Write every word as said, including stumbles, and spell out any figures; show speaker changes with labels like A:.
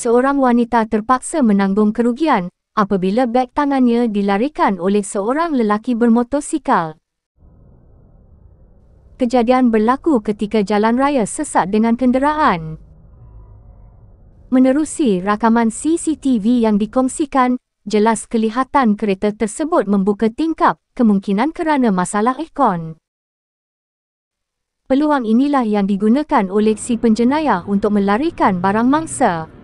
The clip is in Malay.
A: seorang wanita terpaksa menanggung kerugian apabila beg tangannya dilarikan oleh seorang lelaki bermotosikal. Kejadian berlaku ketika jalan raya sesak dengan kenderaan. Menerusi rakaman C C T V yang dikongsikan, jelas kelihatan kereta tersebut membuka tingkap, kemungkinan kerana masalah aircon. Peluang inilah yang digunakan oleh si penjenayah untuk melarikan barang mangsa.